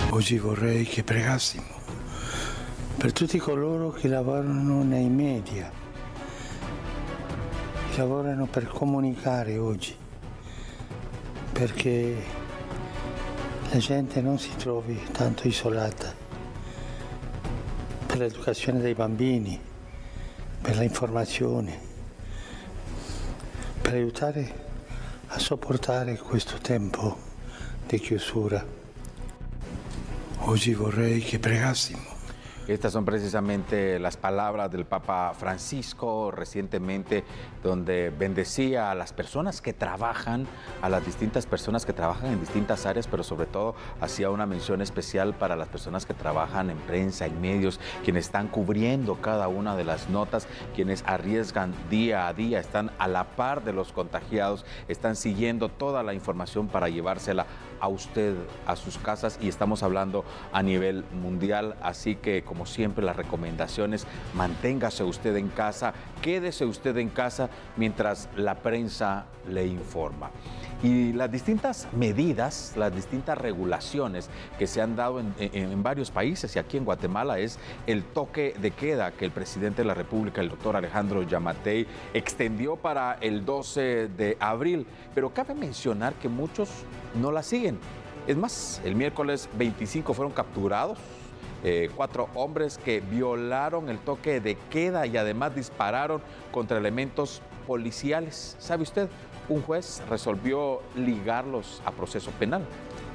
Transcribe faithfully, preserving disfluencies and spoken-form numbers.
Oggi vorrei che pregassimo per tutti coloro che lavorano nei media, che lavorano per comunicare oggi, perché la gente non si trovi tanto isolata, per l'educazione dei bambini, per l'informazione, per aiutare a sopportare questo tempo di chiusura. Oggi vorrei che pregassimo. Estas son precisamente las palabras del Papa Francisco recientemente, donde bendecía a las personas que trabajan, a las distintas personas que trabajan en distintas áreas, pero sobre todo hacía una mención especial para las personas que trabajan en prensa, en medios, quienes están cubriendo cada una de las notas, quienes arriesgan día a día, están a la par de los contagiados, están siguiendo toda la información para llevársela a usted, a sus casas, y estamos hablando a nivel mundial, así que como siempre las recomendaciones: manténgase usted en casa, quédese usted en casa mientras la prensa le informa. Y las distintas medidas, las distintas regulaciones que se han dado en, en, en varios países, y aquí en Guatemala es el toque de queda que el presidente de la República, el doctor Alejandro Yamatei, extendió para el doce de abril, pero cabe mencionar que muchos no la siguen. Es más, el miércoles veinticinco fueron capturados Eh, cuatro hombres que violaron el toque de queda y además dispararon contra elementos policiales. ¿Sabe usted? Un juez resolvió ligarlos a proceso penal.